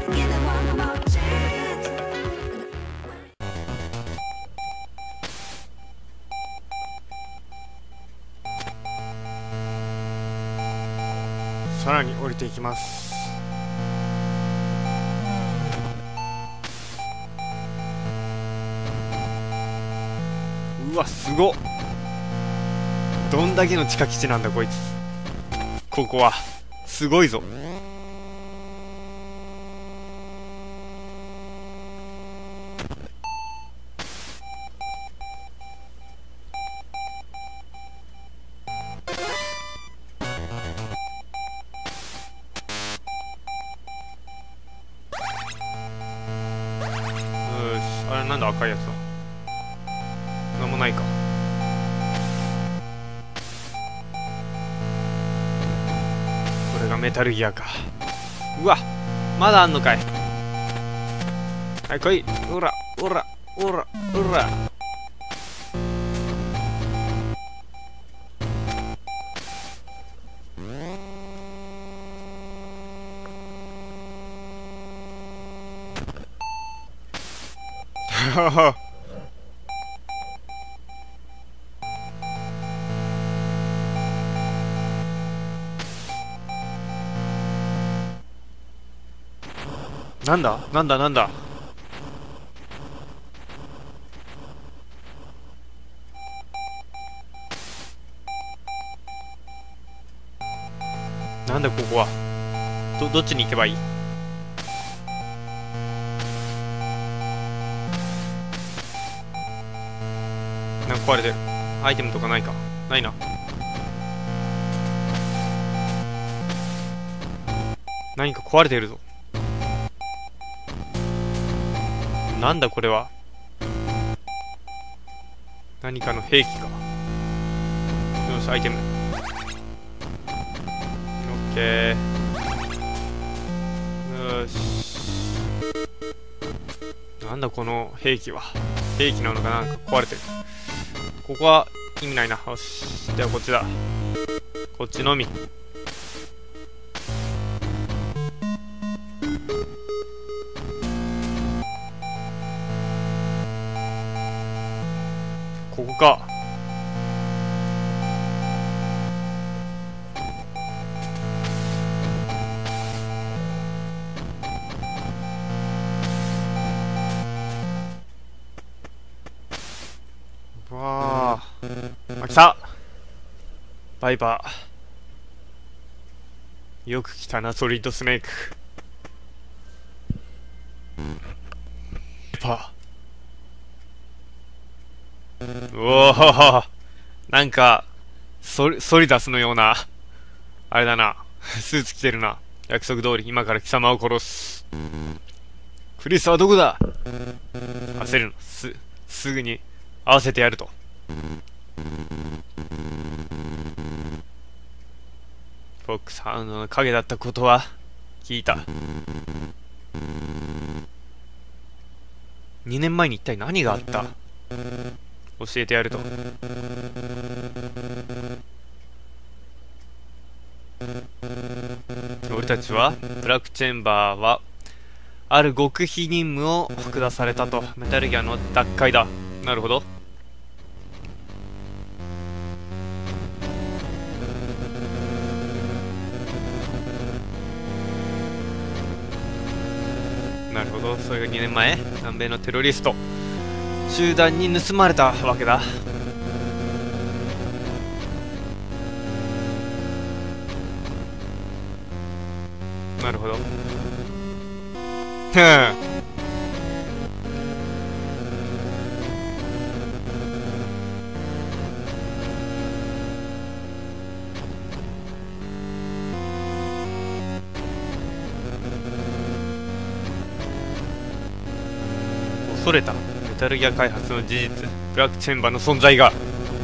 さらに降りていきます。うわ、すごっ。どんだけの地下基地なんだこいつ。ここはすごいぞ。あれなんだ赤いやつは。なんもないか。これがメタルギアか。うわ、まだあんのかい。はい来い。おらおらおらおら。はは。なんだなんだなんだ。なんだここは。どっちに行けばいい。なんか壊れてる。アイテムとかないか。ないな。何か壊れてるぞ。なんだこれは。何かの兵器か。よし、アイテム。オッケー。よし。なんだこの兵器は。兵器なのかなんか壊れてる。ここは意味ないな。よし。ではこっちだ。こっちのみ。ここか。わあ、来た。バイバー。よく来たな、ソリッドスネーク。パー。おお、なんかソリダスのようなあれだな。スーツ着てるな。約束通り今から貴様を殺す。クリスはどこだ。焦るの。すぐに合わせてやると。フォックスハウンドの影だったことは聞いた。2年前に一体何があった。教えてやると。俺たちはブラックチェンバーはある極秘任務を下されたと。メタルギアの奪回だ。なるほど。なるほど。それが2年前南米のテロリスト集団に盗まれたわけだ。なるほど。恐れたメタルギア開発の事実、ブラックチェンバーの存在が。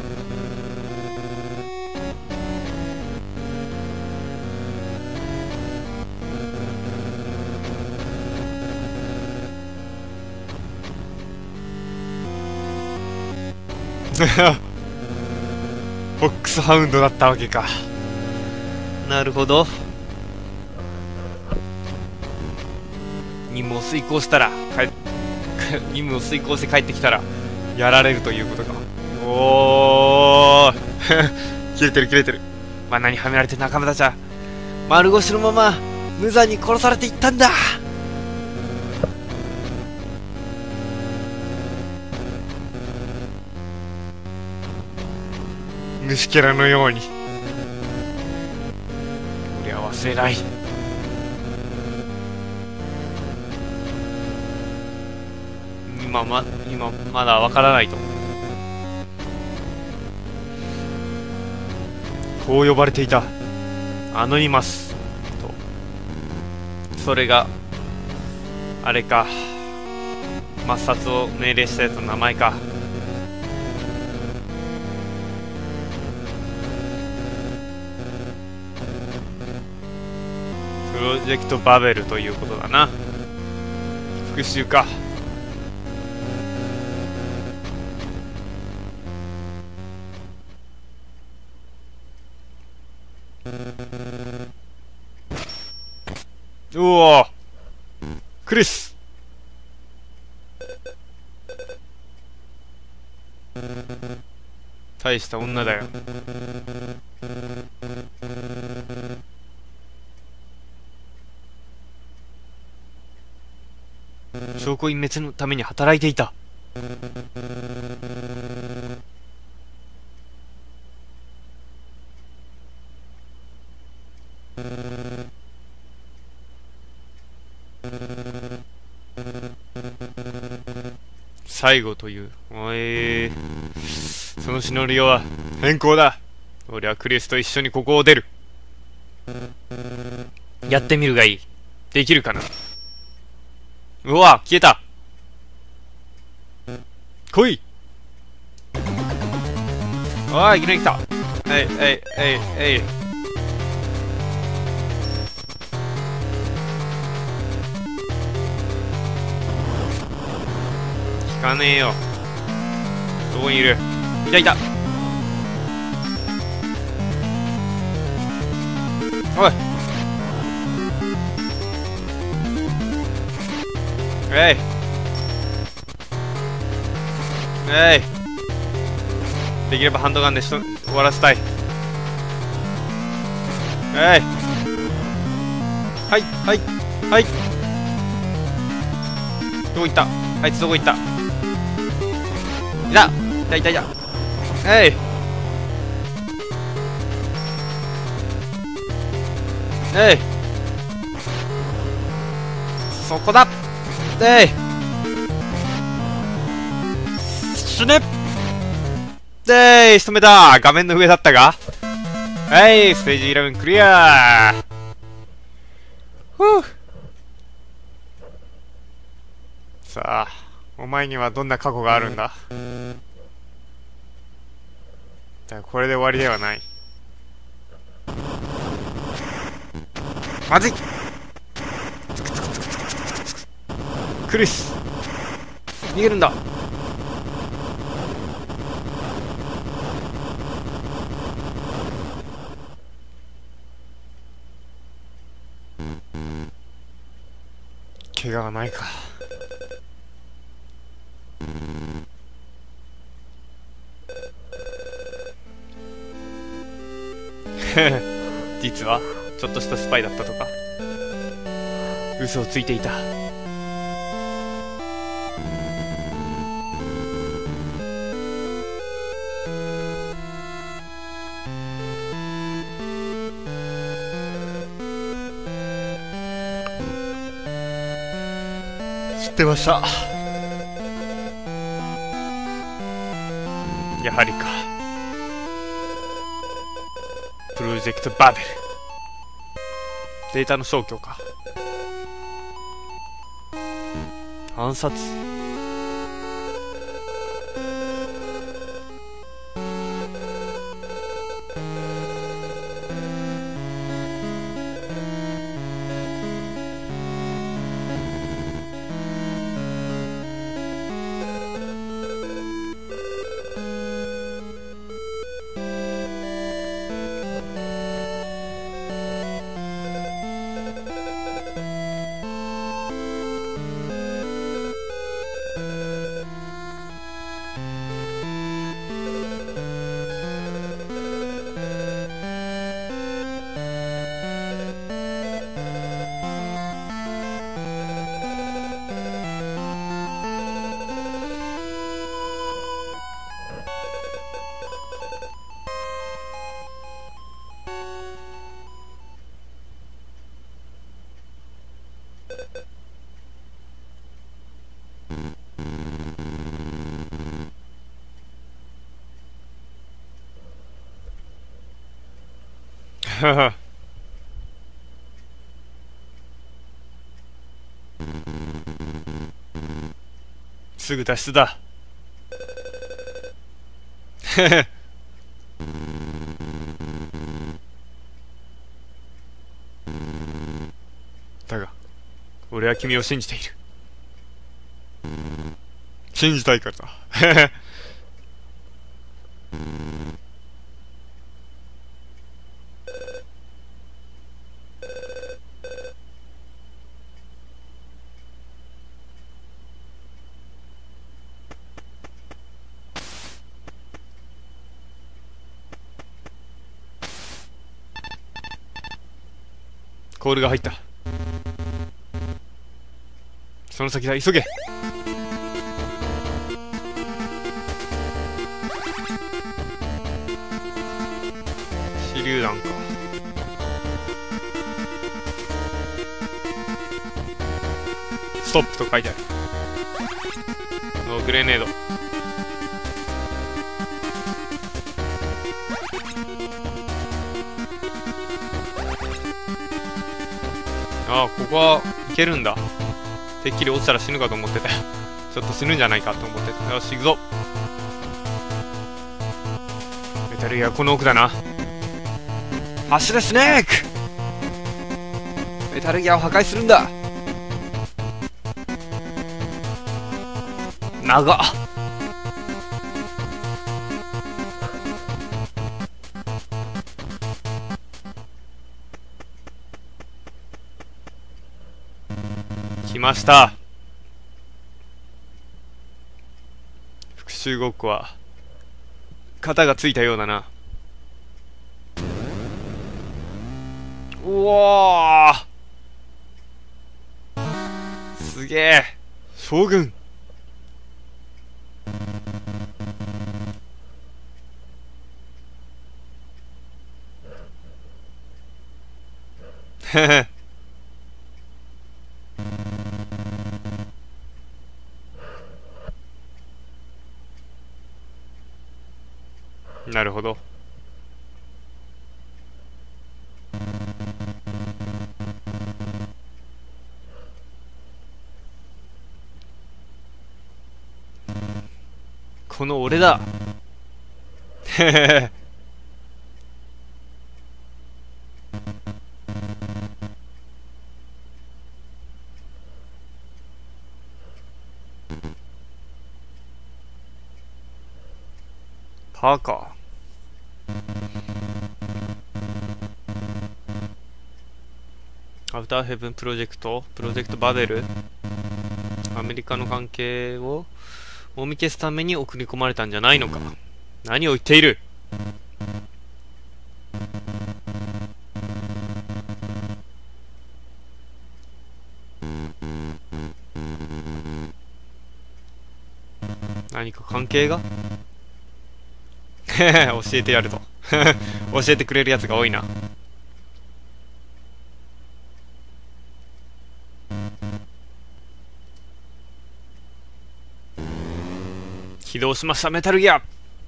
フォックスハウンドだったわけか。なるほど。 任務を遂行したら任務を遂行して帰ってきたらやられるということか。おー切れてる切れてる。罠にはめられて仲間たちは丸腰のまま無残に殺されていったんだ。虫けらのように俺は忘れない。今まだわからないと。こう呼ばれていたアノニマスと。それがあれか、抹殺を命令したやつの名前か。プロジェクトバベルということだな。復讐か。うお、クリス。大した女だよ。証拠隠滅のために働いていた。最後という。そのシナリオは変更だ。俺はクリスと一緒にここを出る。やってみるがいい。できるかな。うわ、消えた。来い。ああ、いきなり来た。えい。聞かねえよ。どこにいる。いた。おい。できればハンドガンで終わらせたい。はい。どこ行った。あいつどこ行った。いた。そこだ。死ね。仕留めた。画面の上だったが。ステージ11クリア。さあ、お前にはどんな過去があるんだ。だからこれで終わりではない。まずい。クリス逃げるんだ。怪我はないか。実はちょっとしたスパイだったとか。嘘をついていた。知ってました。やはりか。プロジェクトバベル。データの消去か。暗殺。 はは。すぐ脱出だ。だが、俺は君を信じている。信じたいからだ。コールが入った。その先だ、急げ。手榴弾か。ストップと書いてある。ノーグレネード。ああ、ここはいけるんだ。てっきり落ちたら死ぬかと思ってたよ。ちょっと死ぬんじゃないかと思ってた。よし、行くぞ。メタルギアはこの奥だな。走れ、スネーク。メタルギアを破壊するんだ。長っ。来ました。復讐ごっこは肩がついたようだな。うわー、すげえ。将軍。へへ。なるほど。この俺だ。へへへ。パーカー。アウターヘブンプロジェクトバベル。アメリカの関係をもみ消すために送り込まれたんじゃないのか。何を言っている。何か関係が教えてやると。教えてくれるやつが多いな。起動しました、メタルギア。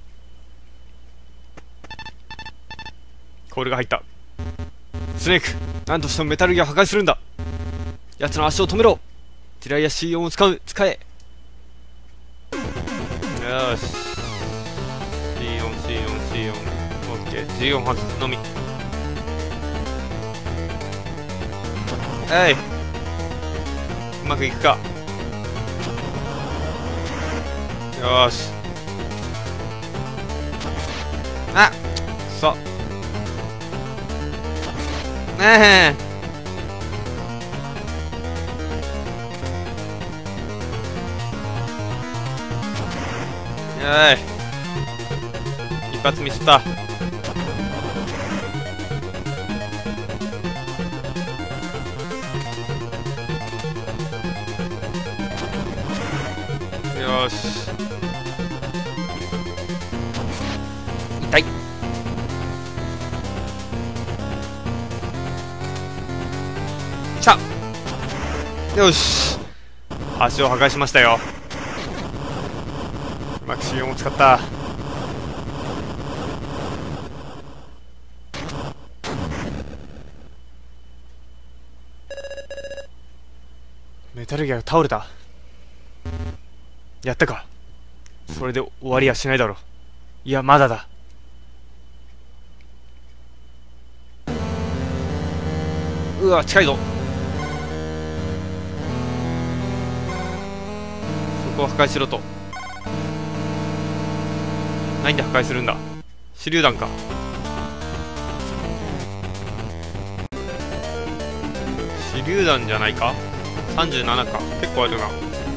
コールが入った。スネーク、何としてもメタルギアを破壊するんだ。奴の足を止めろ。ティライア C4 を使え。よーし。C4 オッケー。G4 外すのみ。うまくいくか。よーし。あっ、くそ。ねえ。一発ミスった。よし。痛い。来た。よし。足を破壊しましたよ。 うまく修行も使った。メタルギアが倒れた。やったか。それで終わりはしないだろう。いや、まだだ。うわ、近いぞ。そこを破壊しろと。何で破壊するんだ。手榴弾か。手榴弾じゃないか。37か。結構あるな。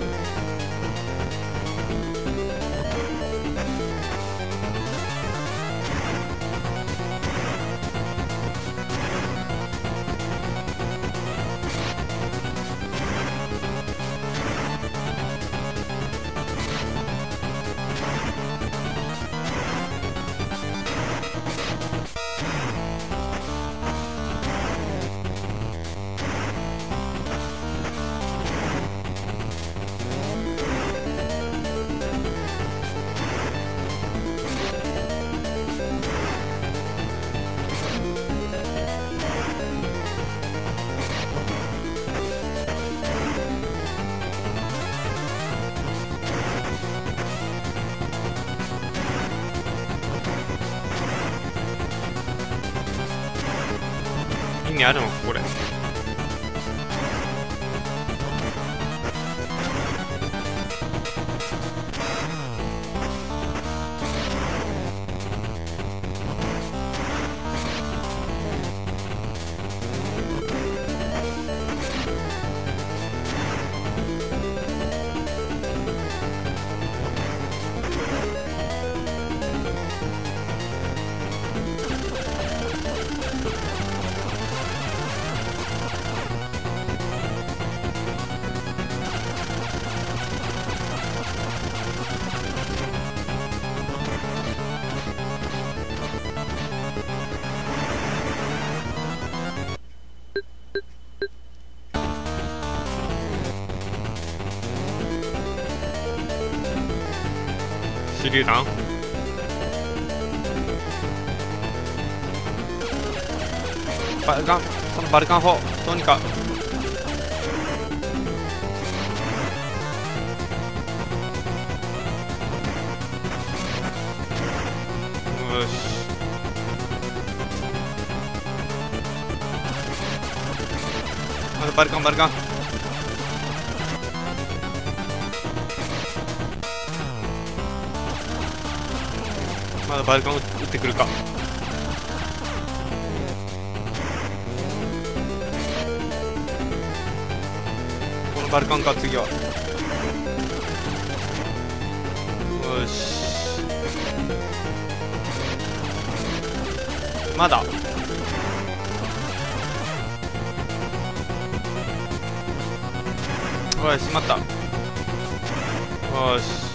意味あるのこれ。手榴弾。バルカン、そのバルカン砲どうにか。よし。まだバルカンバルカン。まだバルカン撃ってくるか。このバルカンか次は。よし。まだおいしまった。よし。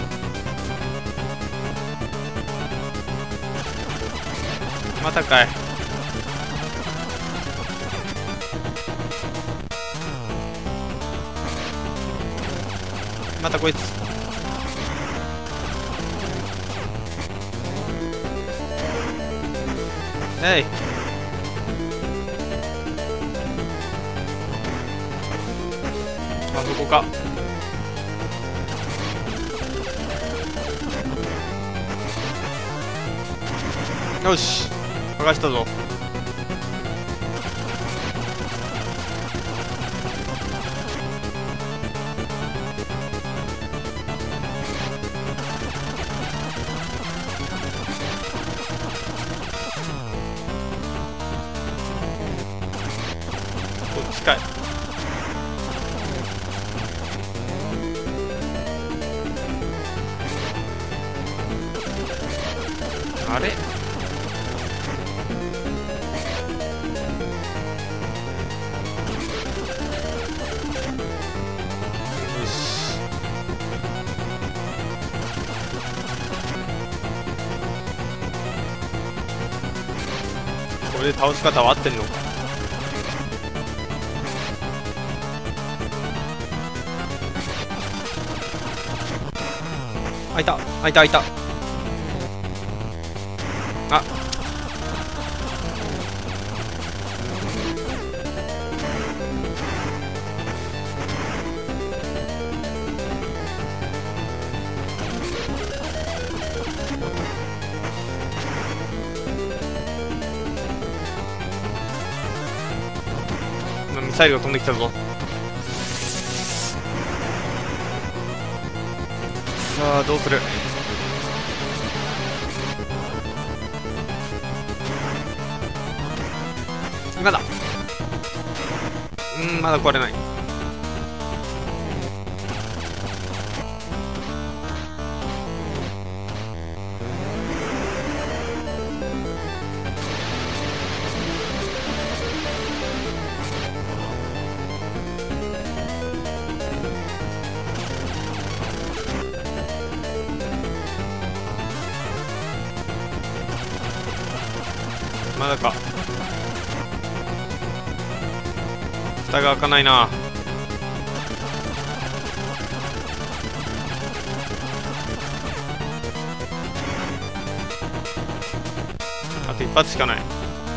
またかい。またこいつ。えい。あそこか。よし、剥がしたぞ。こっちかい。あれ、よし。これで倒し方は合ってんのか。 開いた開いた開いた。あ、ミサイルが飛んできたぞ。さあどうする。まだまだ壊れない。まだか。蓋が開かないな。あと一発しかない。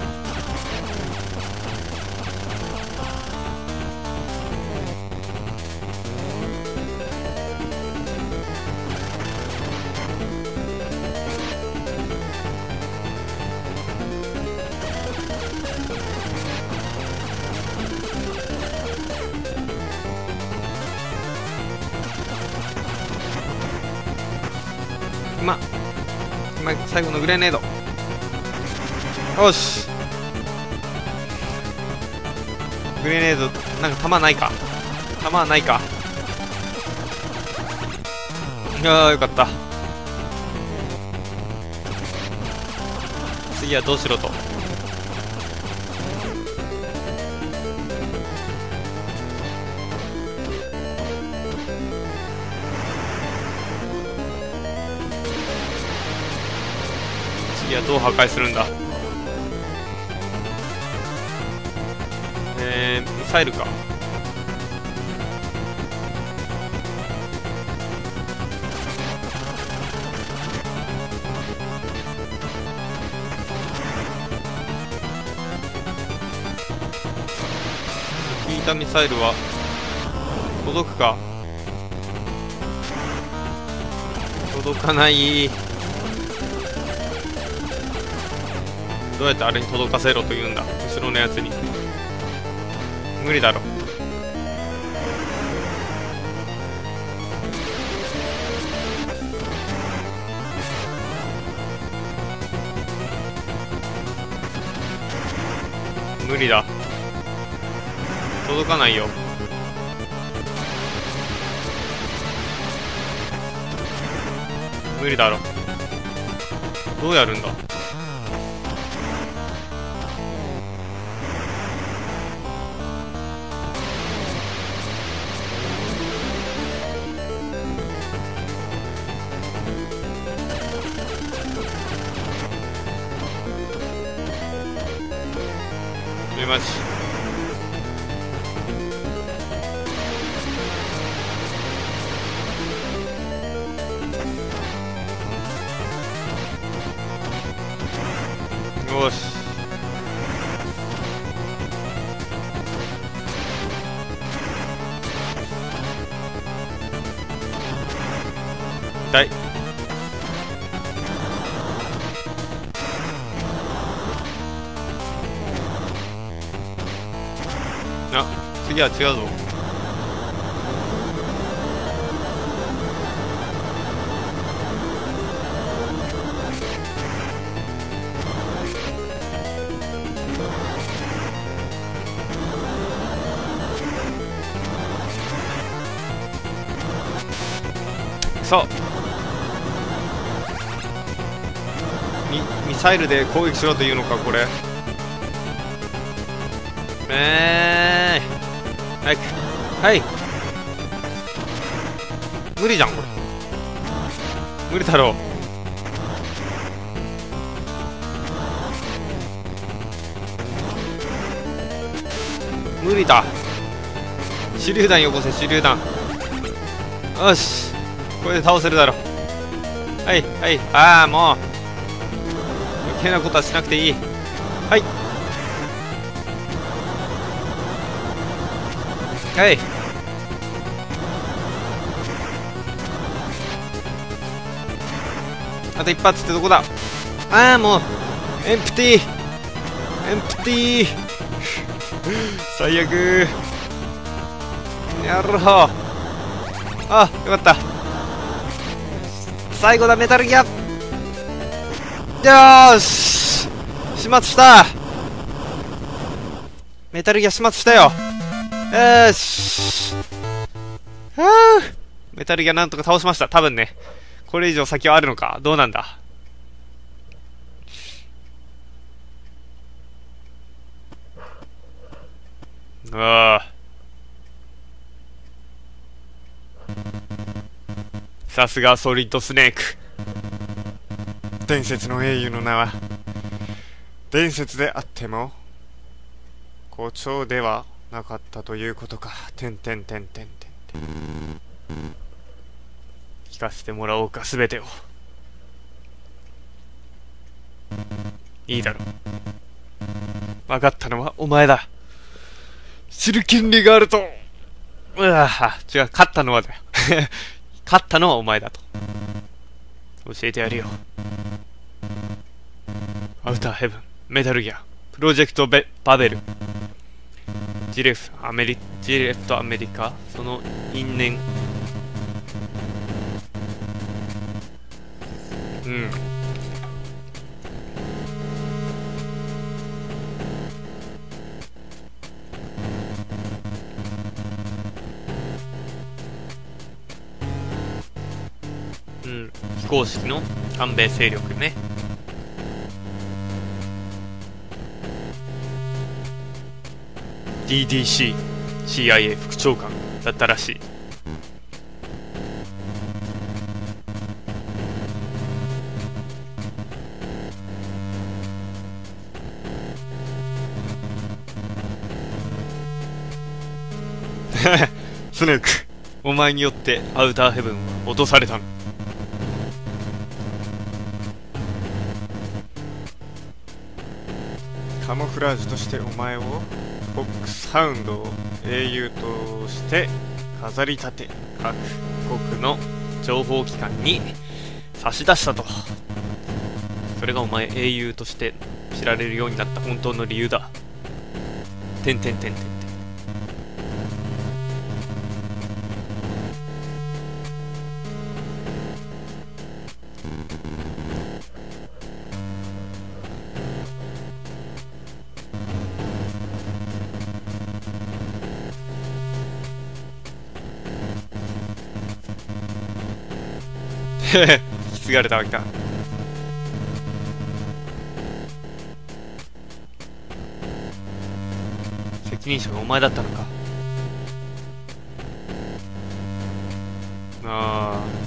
今最後のグレネード。よし、グレネードなんか弾ないか。弾はないか。いやーよかった。次はどうしろと。次はどう破壊するんだ。ミサイルか。引いたミサイルは届くか。届かない。どうやってあれに届かせろと言うんだ、後ろのやつに。無理だろ。無理だ、届かないよ。無理だろ。どうやるんだ。マジよし。痛い。あ、次は違うぞ。そう、ミサイルで攻撃しろというのかこれ。早く、はい、無理じゃんこれ。無理だろう。無理だ。手榴弾よこせ、手榴弾。よし、これで倒せるだろ。 はい、はい。ああ、もう。余計なことはしなくていい。はい。はい。あと一発ってどこだ。ああ、もう。エンプティー。エンプティー。最悪。やろう。あ、よかった。最後だ、メタルギア。よーし。始末した。メタルギア始末したよ。よーし。はぁ。メタルギアなんとか倒しました。多分ね。これ以上先はあるのか。どうなんだ。ああ。さすがソリッドスネーク。伝説の英雄の名は伝説であっても好調ではなかったということか。てんてんてんてんてんてん。聞かせてもらおうか、すべてを。いいだろう。分かったのはお前だ。知る権利があると。うわぁ、違う、勝ったのはだよ。勝ったのはお前だと。教えてやるよ。アウターヘブン、メタルギア、プロジェクトバベル、ジレフとアメリカ、その因縁。うん。うん、非公式の反米勢力ね。DDC、CIA 副長官だったらしい。スネーク、お前によってアウターヘブンは落とされたの。カモフラージュとしてお前をフォックスハウンドを英雄として飾り立て各国の情報機関に差し出したと。それがお前英雄として知られるようになった本当の理由だ。てんてんてんてんてん。引き継がれたわけか。責任者がお前だったのか。ああ。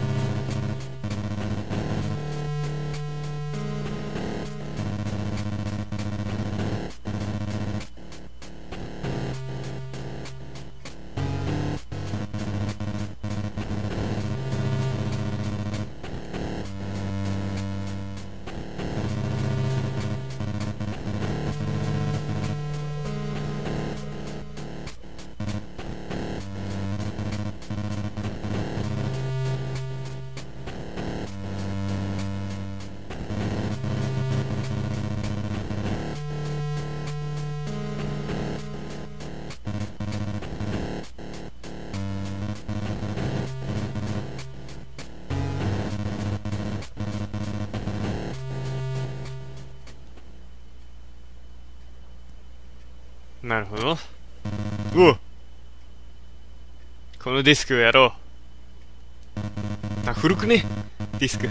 なるほど。おう、このディスクをやろう。あ、古くね、ディスク。